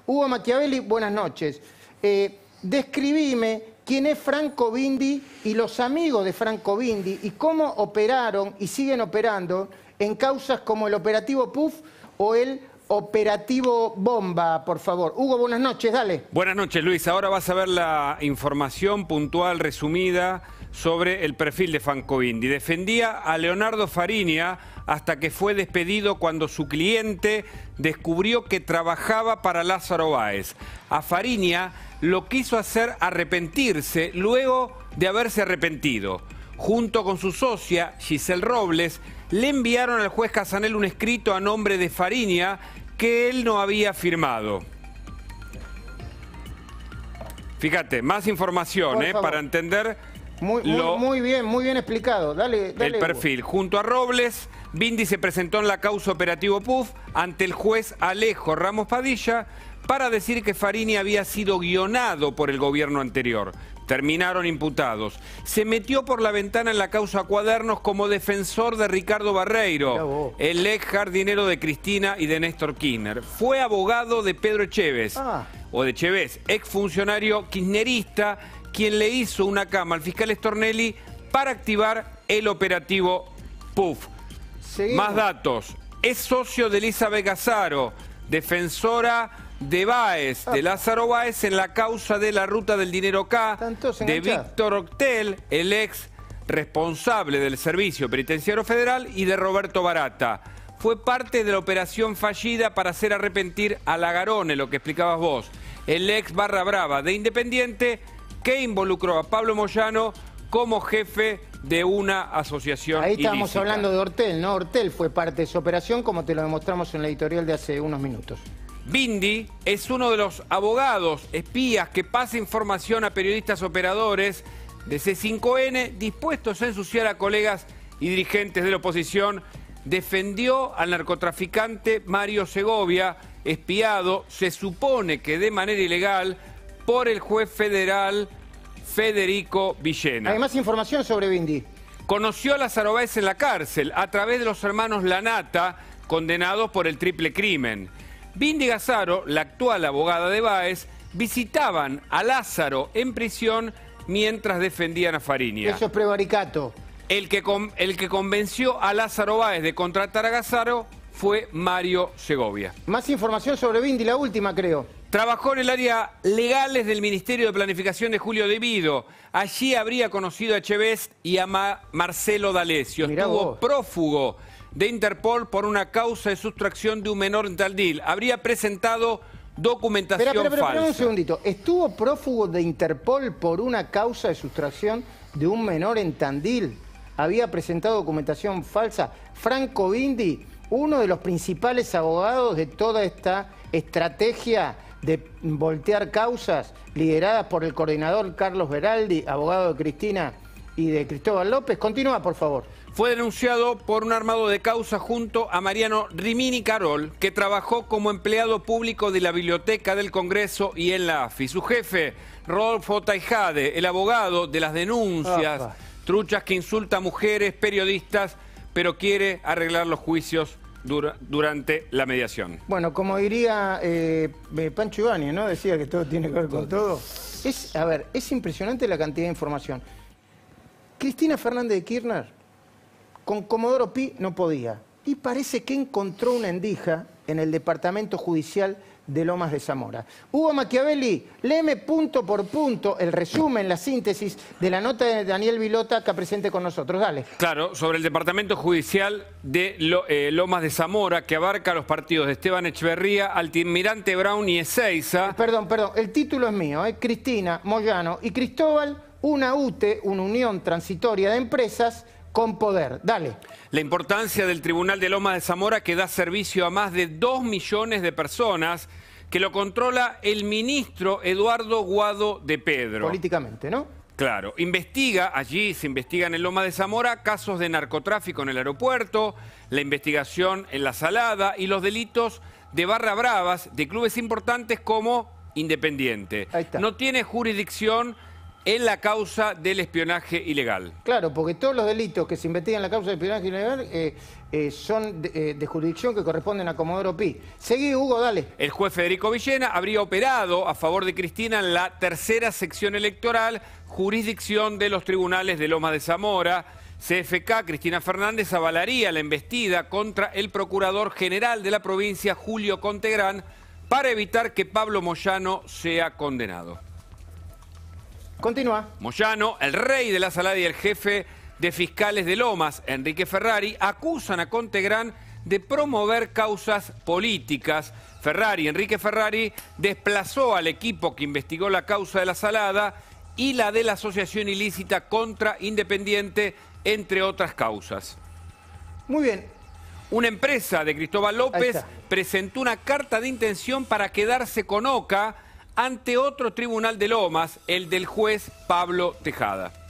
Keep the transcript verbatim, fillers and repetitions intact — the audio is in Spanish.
Hugo Machiavelli, buenas noches. Eh, describime quién es Franco Bindi y los amigos de Franco Bindi y cómo operaron y siguen operando en causas como el operativo Puff o el operativo Bomba, por favor. Hugo, buenas noches, dale. Buenas noches, Luis. Ahora vas a ver la información puntual, resumida, sobre el perfil de Franco Bindi. Defendía a Leonardo Fariña hasta que fue despedido cuando su cliente descubrió que trabajaba para Lázaro Báez. A Fariña lo quiso hacer arrepentirse luego de haberse arrepentido. Junto con su socia, Giselle Robles, le enviaron al juez Casanel un escrito a nombre de Fariña que él no había firmado. Fíjate, más información eh, para entender muy, muy, lo, muy bien, muy bien explicado. Dale, dale, el perfil. Hugo. Junto a Robles, Bindi se presentó en la causa Operativo Puff ante el juez Alejo Ramos Padilla para decir que Fariña había sido guionado por el gobierno anterior. Terminaron imputados. Se metió por la ventana en la causa Cuadernos como defensor de Ricardo Barreiro, el ex jardinero de Cristina y de Néstor Kirchner. Fue abogado de Pedro Echevez, ah. o de Echevez, ex funcionario kirchnerista, quien le hizo una cama al fiscal Stornelli para activar el operativo Puff. Seguimos. Más datos. Es socio de Elizabeth Gazzaro, defensora de Báez, de Lázaro Báez, en la causa de la ruta del dinero K, de Víctor Octel, el ex responsable del Servicio Penitenciario Federal, y de Roberto Barata. Fue parte de la operación fallida para hacer arrepentir a Lagarone, lo que explicabas vos, el ex barra brava de Independiente, que involucró a Pablo Moyano como jefe de una asociación Ahí estábamos ilícita. hablando de Ortel, ¿no? Ortel fue parte de esa operación, como te lo demostramos en la editorial de hace unos minutos. Bindi es uno de los abogados espías que pasa información a periodistas operadores de C cinco N dispuestos a ensuciar a colegas y dirigentes de la oposición. Defendió al narcotraficante Mario Segovia, espiado, se supone que de manera ilegal, por el juez federal Federico Villena. Hay más información sobre Bindi. Conoció a Lázaro Báez en la cárcel a través de los hermanos Lanata, condenados por el triple crimen. Bindi y Gazzaro, la actual abogada de Báez, visitaban a Lázaro en prisión mientras defendían a Fariña. Eso es prevaricato. El que, con, el que convenció a Lázaro Báez de contratar a Gazzaro fue Mario Segovia. Más información sobre Bindi, la última creo. Trabajó en el área legales del Ministerio de Planificación de Julio De Vido. Allí habría conocido a Echevez y a Ma Marcelo D'Alessio. Mirá Estuvo vos. prófugo de Interpol por una causa de sustracción de un menor en Tandil. Habría presentado documentación espera, espera, falsa. Espera un segundito. ¿Estuvo prófugo de Interpol por una causa de sustracción de un menor en Tandil? ¿Había presentado documentación falsa? Franco Bindi, uno de los principales abogados de toda esta estrategia de voltear causas lideradas por el coordinador Carlos Beraldi, abogado de Cristina y de Cristóbal López. Continúa, por favor. Fue denunciado por un armado de causa junto a Mariano Rimini Carol, que trabajó como empleado público de la Biblioteca del Congreso y en la A F I. Su jefe, Rodolfo Taijade, el abogado de las denuncias, Opa. truchas que insulta a mujeres, periodistas, pero quiere arreglar los juicios dura, durante la mediación. Bueno, como diría eh, Pancho Ibáñez, ¿no? Decía que todo tiene que ver con todo. Es, a ver, es impresionante la cantidad de información. Cristina Fernández de Kirchner con Comodoro Pi no podía. Y parece que encontró una endija en el Departamento Judicial de Lomas de Zamora. Hugo Machiavelli, léeme punto por punto el resumen, la síntesis de la nota de Daniel Vilota acá presente con nosotros. Dale. Claro, sobre el Departamento Judicial de eh, Lomas de Zamora, que abarca los partidos de Esteban Echeverría, Almirante Brown y Ezeiza. Eh, perdón, perdón, el título es mío, ¿eh? Cristina, Moyano y Cristóbal, una U T E, una Unión Transitoria de Empresas, con poder. Dale. La importancia del Tribunal de Lomas de Zamora, que da servicio a más de dos millones de personas, que lo controla el ministro Eduardo Guado de Pedro. Políticamente, ¿no? Claro. Investiga, allí se investigan en Lomas de Zamora, casos de narcotráfico en el aeropuerto, la investigación en La Salada y los delitos de barra bravas de clubes importantes como Independiente. Ahí está. No tiene jurisdicción en la causa del espionaje ilegal. Claro, porque todos los delitos que se investigan en la causa de espionaje ilegal eh, eh, son de, eh, de jurisdicción que corresponden a Comodoro Pi. Seguí, Hugo, dale. El juez Federico Villena habría operado a favor de Cristina en la tercera sección electoral, jurisdicción de los tribunales de Lomas de Zamora. C F K, Cristina Fernández, avalaría la embestida contra el procurador general de la provincia, Julio Contegrán, para evitar que Pablo Moyano sea condenado. Continúa. Moyano, el rey de la Salada y el jefe de fiscales de Lomas, Enrique Ferrari, acusan a Contegrán de promover causas políticas. Ferrari, Enrique Ferrari, desplazó al equipo que investigó la causa de la Salada y la de la asociación ilícita contra Independiente, entre otras causas. Muy bien. Una empresa de Cristóbal López presentó una carta de intención para quedarse con Oca ante otro tribunal de Lomas, el del juez Pablo Tejada.